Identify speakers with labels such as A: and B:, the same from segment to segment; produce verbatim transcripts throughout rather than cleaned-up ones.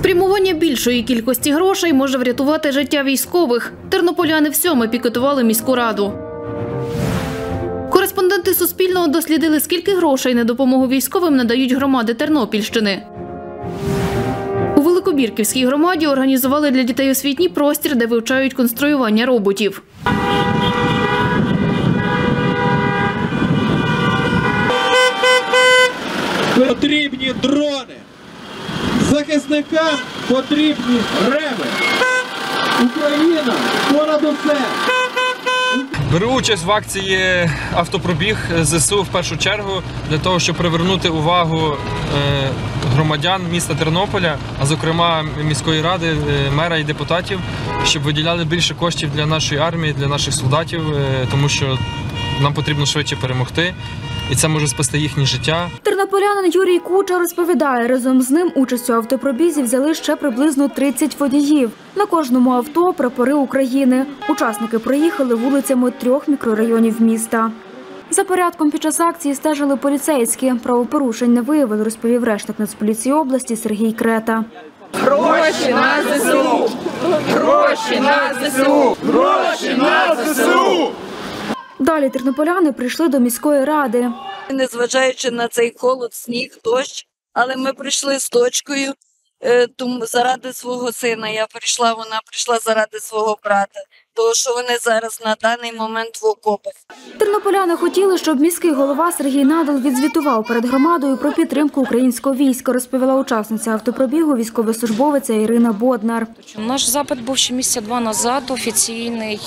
A: Спрямування більшої кількості грошей може врятувати життя військових. Тернополяни всьоме пікетували міську раду. Кореспонденти Суспільного дослідили, скільки грошей на допомогу військовим надають громади Тернопільщини. У Великобірківській громаді організували для дітей освітній простір, де вивчають конструювання роботів.
B: Потрібні дрони. Захисникам потрібні реви. Україна понад усе.
C: Беру участь в акції «Автопробіг» ЗСУ в першу чергу для того, щоб привернути увагу громадян міста Тернополя, а зокрема міської ради, мера і депутатів, щоб виділяли більше коштів для нашої армії, для наших солдатів, тому що нам потрібно швидше перемогти. І це може спасти їхнє життя.
D: Тернополянин Юрій Куча розповідає, разом з ним участь у автопробізі взяли ще приблизно тридцять водіїв. На кожному авто прапори України. Учасники проїхали вулицями трьох мікрорайонів міста. За порядком під час акції стежили поліцейські. Правопорушень не виявили, розповів речник Нацполіції області Сергій Крета.
E: Гроші на ЗСУ! Гроші на ЗСУ! Гроші на ЗСУ!
D: Далі тернополяни прийшли до міської ради.
F: Незважаючи на цей холод, сніг, дощ, але ми прийшли з дочкою тому заради свого сина. Я прийшла, вона прийшла заради свого брата, тому що вони зараз на даний момент в окопах.
D: Тернополяни хотіли, щоб міський голова Сергій Надал відзвітував перед громадою про підтримку українського війська, розповіла учасниця автопробігу військовослужбовиця Ірина Боднар.
G: Наш запит був ще місяця два назад, офіційний,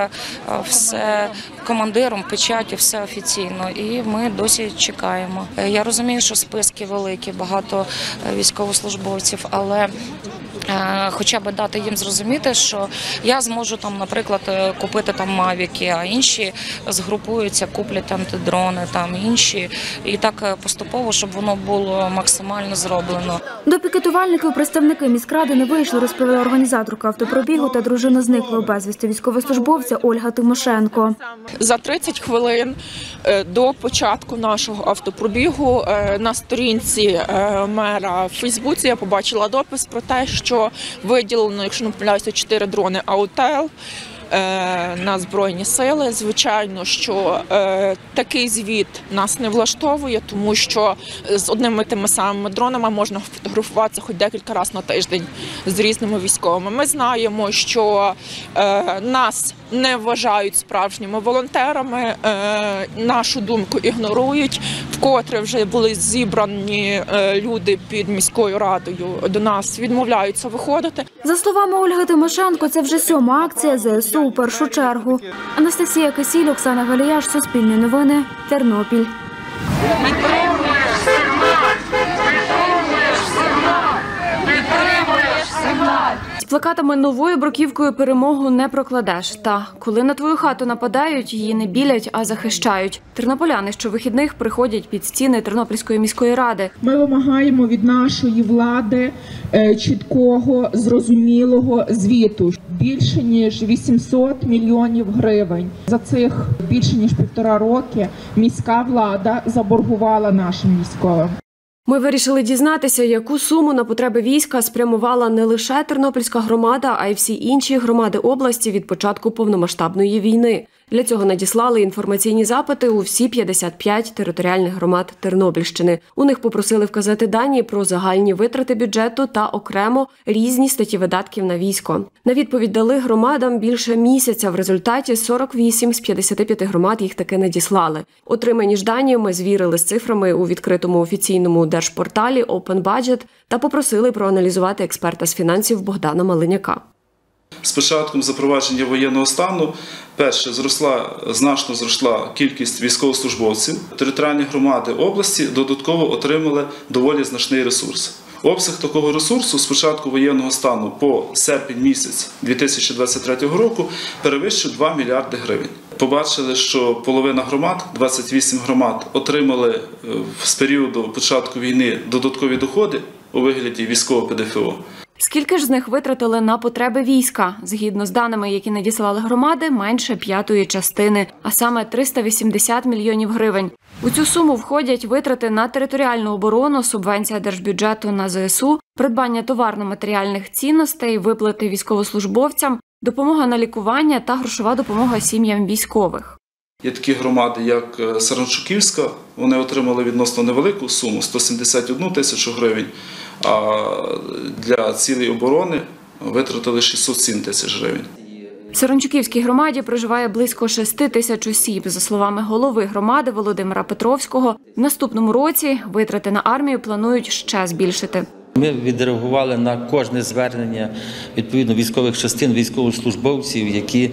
G: все командиром, печаті, все офіційно. І ми досі чекаємо. Я розумію, що списки великі, багато військовослужбовців, але хоча б дати їм зрозуміти, що я зможу там, наприклад, купити там мавіки, а інші згрупуються, куплять антидрони, там інші, і так поступово, щоб воно було максимально зроблено.
D: До пікетувальників представники міськради не вийшли, розповіла організаторка автопробігу та дружина зниклого безвісти військовослужбовця Ольга Тимошенко.
H: За тридцять хвилин до початку нашого автопробігу на сторінці мера в Фейсбуці я побачила допис про те, що виділено, якщо не помиляюся, чотири дрони «Аутел» на Збройні сили. Звичайно, що е, такий звіт нас не влаштовує, тому що з одними тими самими дронами можна фотографуватися хоч декілька разів на тиждень з різними військовими. Ми знаємо, що е, нас не вважають справжніми волонтерами, е, нашу думку ігнорують. Вкотре вже були зібрані е, люди під міською радою, до нас відмовляються виходити.
D: За словами Ольги Тимошенко, це вже сьома акція ЗСУ у першу чергу. Анастасія Кисіль, Оксана Галіяш, Суспільне новини, Тернопіль.
E: Підтримуєш сигнал! Підтримуєш сигнал! Підтримуєш сигнал!
I: З плакатами «Новою бруківкою перемогу не прокладеш». Та коли на твою хату нападають, її не білять, а захищають. Тернополяни щовихідних приходять під стіни Тернопільської міської ради.
J: Ми вимагаємо від нашої влади чіткого, зрозумілого звіту. Більше ніж вісімсот мільйонів гривень. За цих більше ніж півтора роки міська влада заборгувала нашим військовим.
I: Ми вирішили дізнатися, яку суму на потреби війська спрямувала не лише Тернопільська громада, а й всі інші громади області від початку повномасштабної війни. Для цього надіслали інформаційні запити у всі п'ятдесят п'ять територіальних громад Тернопільщини. У них попросили вказати дані про загальні витрати бюджету та окремо різні статті видатків на військо. На відповідь дали громадам більше місяця. В результаті сорок вісім з п'ятдесяти п'яти громад їх таки надіслали. Отримані ж дані ми звірили з цифрами у відкритому офіційному держпорталі Open Budget та попросили проаналізувати експерта з фінансів Богдана Малиняка.
K: З початком запровадження воєнного стану, перше, зросла, значно зросла кількість військовослужбовців. Територіальні громади області додатково отримали доволі значний ресурс. Обсяг такого ресурсу з початку воєнного стану по серпень місяць дві тисячі двадцять третього року перевищив два мільярди гривень. Побачили, що половина громад, двадцять вісім громад, отримали з періоду початку війни додаткові доходи у вигляді військового Пе Де Фе О.
I: Скільки ж з них витратили на потреби війська? Згідно з даними, які надіслали громади, менше п'ятої частини, а саме триста вісімдесят мільйонів гривень. У цю суму входять витрати на територіальну оборону, субвенція держбюджету на ЗСУ, придбання товарно-матеріальних цінностей, виплати військовослужбовцям, допомога на лікування та грошова допомога сім'ям військових.
K: Є такі громади, як Саранчуківська, вони отримали відносно невелику суму – сто сімдесят одну тисячу гривень, а для цілей оборони витратили шістсот сім тисяч гривень.
I: В Саранчуківській громаді проживає близько шести тисяч осіб. За словами голови громади Володимира Петровського, в наступному році витрати на армію планують ще збільшити.
L: Ми відреагували на кожне звернення відповідно військових частин, військовослужбовців, які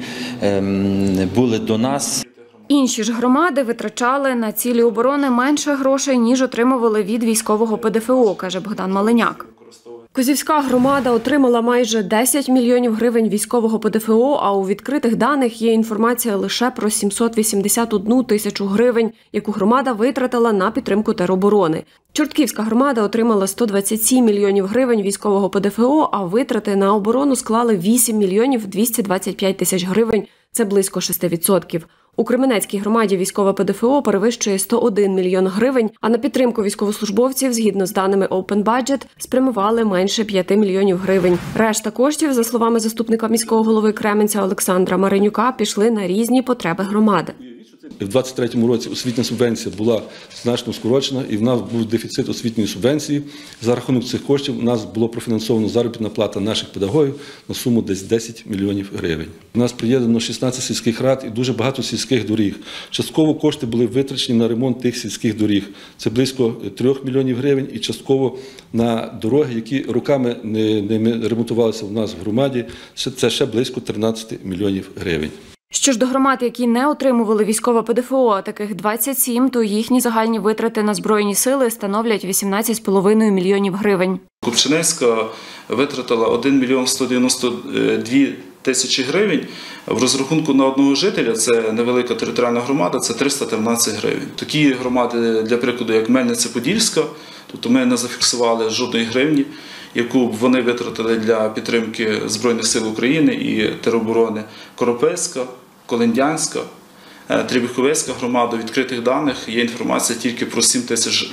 L: ем, були до нас.
I: Інші ж громади витрачали на цілі оборони менше грошей, ніж отримували від військового ПДФО, каже Богдан Маленяк. Козівська громада отримала майже десять мільйонів гривень військового ПДФО, а у відкритих даних є інформація лише про сімсот вісімдесят одну тисячу гривень, яку громада витратила на підтримку тероборони. Чортківська громада отримала сто двадцять сім мільйонів гривень військового ПДФО, а витрати на оборону склали вісім мільйонів двісті двадцять п'ять тисяч гривень, це близько шість відсотків. У Кременецькій громаді військове ПДФО перевищує сто один мільйон гривень, а на підтримку військовослужбовців, згідно з даними Open Budget, спрямували менше п'яти мільйонів гривень. Решта коштів, за словами заступника міського голови Кременця Олександра Маринюка, пішли на різні потреби громади.
M: В двадцять третьому році освітня субвенція була значно скорочена, і в нас був дефіцит освітньої субвенції. За рахунок цих коштів у нас було профінансовано заробітна плата наших педагогів на суму десь десять мільйонів гривень. У нас приєднано шістнадцять сільських рад і дуже багато сільських доріг. Частково кошти були витрачені на ремонт тих сільських доріг. Це близько трьох мільйонів гривень, і частково на дороги, які роками не, не ремонтувалися в нас в громаді, це ще близько тринадцять мільйонів гривень.
I: Що ж до громад, які не отримували військове ПДФО, а таких двадцять сім, то їхні загальні витрати на Збройні сили становлять вісімнадцять з половиною мільйонів гривень.
K: Купчинецька витратила один мільйон сто дев'яносто дві тисячі гривень. В розрахунку на одного жителя, це невелика територіальна громада, це триста тринадцять гривень. Такі громади, для прикладу, як Мельниця-Подільська, тобто ми не зафіксували жодної гривні, яку б вони витратили для підтримки Збройних сил України і тероборони. Коропецька, Колендянська, Требіховецька громада. У відкритих даних є інформація тільки про сім тисяч,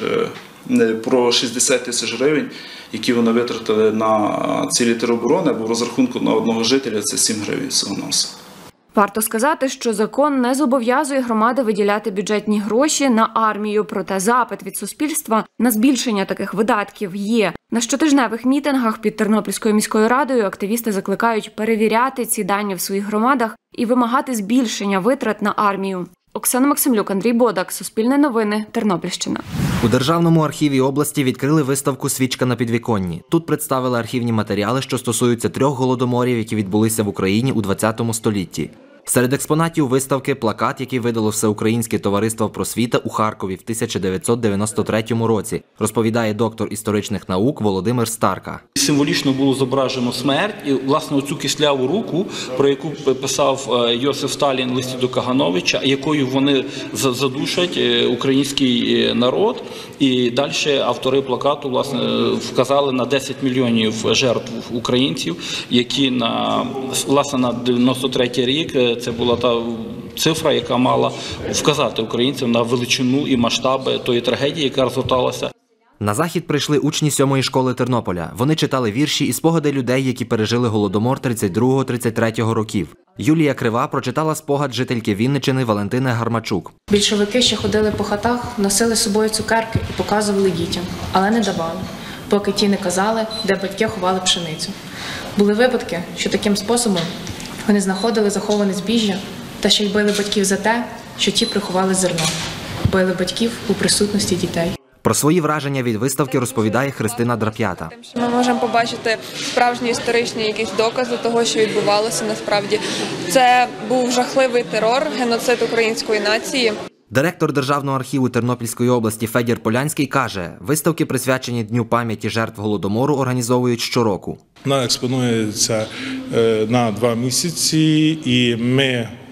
K: про шістдесят тисяч гривень, які вони витратили на цілі тероборони, бо в розрахунку на одного жителя це сім гривень всього-навсього.
I: Варто сказати, що закон не зобов'язує громади виділяти бюджетні гроші на армію, проте запит від суспільства на збільшення таких видатків є. На щотижневих мітингах під Тернопільською міською радою активісти закликають перевіряти ці дані в своїх громадах і вимагати збільшення витрат на армію. Оксана Максимлюк, Андрій Бодак, Суспільне новини, Тернопільщина.
N: У Державному архіві області відкрили виставку «Свічка на підвіконні». Тут представили архівні матеріали, що стосуються трьох голодоморів, які відбулися в Україні у ХХ столітті. Серед експонатів виставки – плакат, який видало Всеукраїнське товариство просвіта у Харкові в тисяча дев'ятсот дев'яносто третьому році, розповідає доктор історичних наук Володимир Старка.
O: Символічно було зображено смерть, і, власне, оцю кисляву руку, про яку писав Йосиф Сталін в листі до Кагановича, якою вони задушать український народ. І далі автори плакату, власне, вказали на десять мільйонів жертв українців, які на, власне, на дев'яносто третій рік, це була та цифра, яка мала вказати українцям на величину і масштаби тої трагедії, яка розгорталася.
N: На захід прийшли учні сьомої школи Тернополя. Вони читали вірші і спогади людей, які пережили Голодомор тридцять другого - тридцять третього років. Юлія Крива прочитала спогад жительки Вінниччини Валентини Гармачук.
P: Більшовики ще ходили по хатах, носили з собою цукерки і показували дітям, але не давали, поки ті не казали, де батьки ховали пшеницю. Були випадки, що таким способом вони знаходили заховане збіжжя та ще й били батьків за те, що ті приховали зерно. Били батьків у присутності дітей.
N: Про свої враження від виставки розповідає Христина Драп'ята.
Q: Ми можемо побачити справжні історичні якісь докази того, що відбувалося насправді. Це був жахливий терор, геноцид української нації.
N: Директор Державного архіву Тернопільської області Федір Полянський каже, виставки, присвячені Дню пам'яті жертв Голодомору, організовують щороку.
R: Вона експонується на два місяці, і ми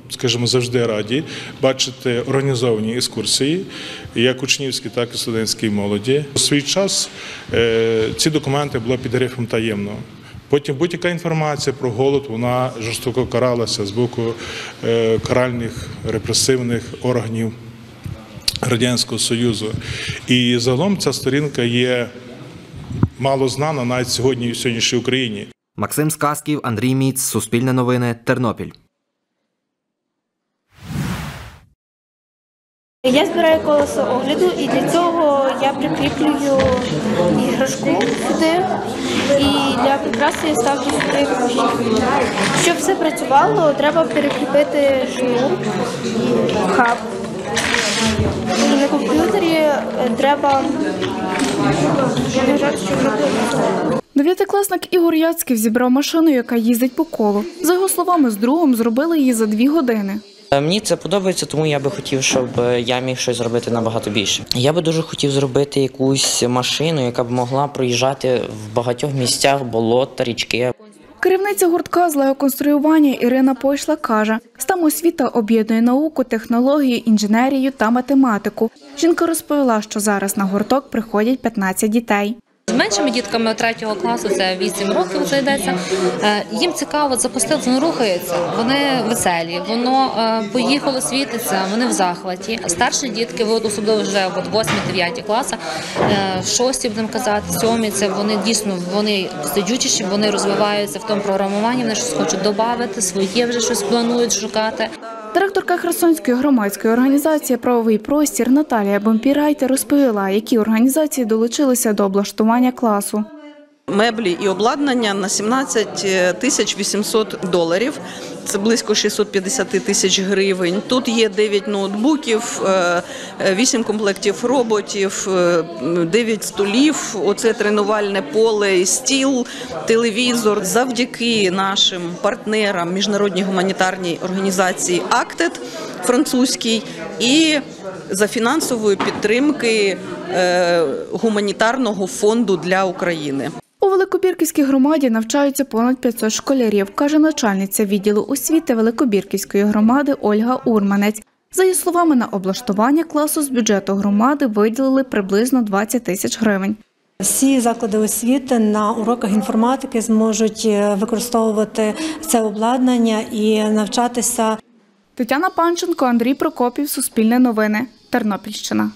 R: скажімо, завжди раді бачити організовані екскурсії, як учнівські, так і студентській молоді. У свій час ці документи були під грифом таємно. Потім будь-яка інформація про голод, вона жорстоко каралася з боку каральних репресивних органів Радянського Союзу. І загалом ця сторінка є мало знана навіть сьогодні в сьогоднішній Україні.
N: Максим Сказків, Андрій Міц, Суспільне новини, Тернопіль.
S: Я збираю колесо огляду, і для цього я прикріплюю іграшку сюди, і для прикраси я ставлю сюди кущі. Щоб все працювало, треба перекріпити шнур, хаб. І на комп'ютері треба нажати, щоб не працювало.
A: Дев'ятикласник Ігор Яцьків зібрав машину, яка їздить по колу. За його словами, з другом зробили її за дві години.
T: Мені це подобається, тому я би хотів, щоб я міг щось зробити набагато більше. Я би дуже хотів зробити якусь машину, яка б могла проїжджати в багатьох місцях болота, річки.
A: Керівниця гуртка з лего-конструювання Ірина Пойшла каже, STEM освіта об'єднує науку, технології, інженерію та математику. Жінка розповіла, що зараз на гурток приходять п'ятнадцять дітей.
U: З меншими дітками третього класу, це вісім років вже йдеться, їм цікаво, запустили, воно рухається, вони веселі, воно поїхало, світиться, вони в захваті. Старші дітки, особливо вже восьмі-дев'яті класи, шості, будемо казати, сьомі, це вони дійсно, вони сидючіші, вони розвиваються в тому програмуванні, вони щось хочуть додати, своє вже щось планують шукати.
A: Директорка Херсонської громадської організації «Правовий простір» Наталія Бомпірайте розповіла, які організації долучилися до облаштування класу.
V: Меблі і обладнання на сімнадцять тисяч вісімсот доларів, це близько шістсот п'ятдесят тисяч гривень. Тут є дев'ять ноутбуків, вісім комплектів роботів, дев'ять столів, оце тренувальне поле, стіл, телевізор. Завдяки нашим партнерам міжнародній гуманітарній організації «Актед» французькій і за фінансової підтримки гуманітарного фонду для України.
A: У Великобірківській громаді навчаються понад п'ятсот школярів, каже начальниця відділу освіти Великобірківської громади Ольга Урманець. За її словами, на облаштування класу з бюджету громади виділили приблизно двадцять тисяч гривень.
W: Всі заклади освіти на уроках інформатики зможуть використовувати це обладнання і навчатися.
A: Тетяна Панченко, Андрій Прокопів, Суспільне новини, Тернопільщина.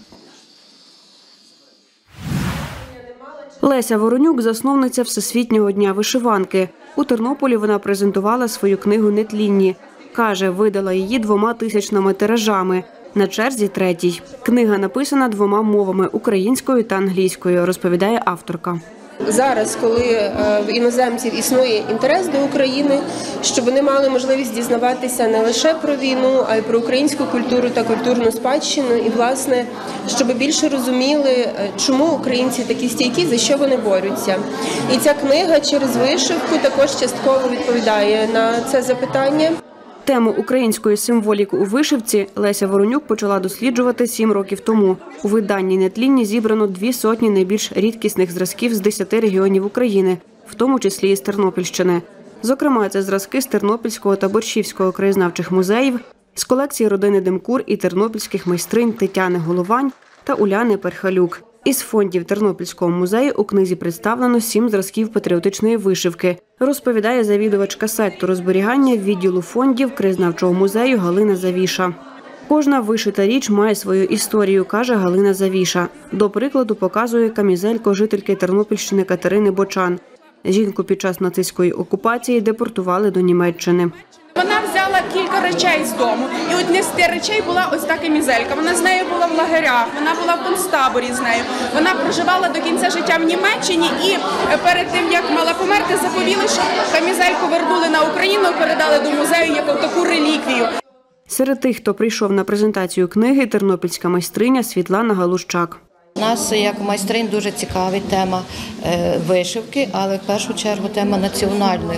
I: Леся Воронюк – засновниця Всесвітнього дня вишиванки. У Тернополі вона презентувала свою книгу «Нетлінні». Каже, видала її двома тисячними тиражами. На черзі третій. Книга написана двома мовами – українською та англійською, розповідає авторка.
X: Зараз, коли в іноземців існує інтерес до України, щоб вони мали можливість дізнаватися не лише про війну, а й про українську культуру та культурну спадщину. І, власне, щоб більше розуміли, чому українці такі стійкі, за що вони борються. І ця книга через вишивку також частково відповідає на це запитання.
I: Тему української символіки у вишивці Леся Воронюк почала досліджувати сім років тому. У виданні «Нетлінні» зібрано дві сотні найбільш рідкісних зразків з десяти регіонів України, в тому числі і з Тернопільщини. Зокрема, це зразки з Тернопільського та Борщівського краєзнавчих музеїв, з колекції родини Демкур і тернопільських майстринь Тетяни Головань та Уляни Перхалюк. Із фондів Тернопільського музею у книзі представлено сім зразків патріотичної вишивки, розповідає завідувачка сектору зберігання відділу фондів краєзнавчого музею Галина Завіша. Кожна вишита річ має свою історію, каже Галина Завіша. До прикладу, показує камізелько жительки Тернопільщини Катерини Бочан. Жінку під час нацистської окупації депортували до Німеччини.
Y: Вона взяла кілька речей з дому, і одне з тих речей була ось та камізелька. Вона з нею була в лагерях, вона була в концтаборі з нею. Вона проживала до кінця життя в Німеччині і перед тим, як мала померти, заповіли, що камізельку вернули на Україну, передали до музею як таку реліквію.
I: Серед тих, хто прийшов на презентацію книги, тернопільська майстриня Світлана Галущак.
Z: Нас, як майстринь, дуже цікавить тема вишивки, але в першу чергу тема національних,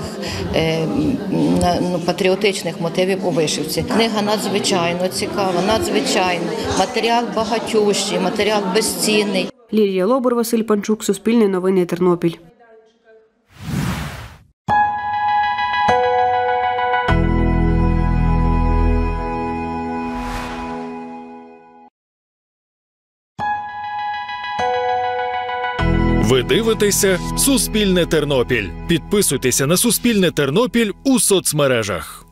Z: патріотичних мотивів у вишивці. Книга надзвичайно цікава, надзвичайно. Матеріал багатющий, матеріал безцінний.
I: Лілія Лобур, Василь Панчук, Суспільне новини, Тернопіль.
B: Ви дивитеся «Суспільне Тернопіль». Підписуйтеся на «Суспільне Тернопіль» у соцмережах.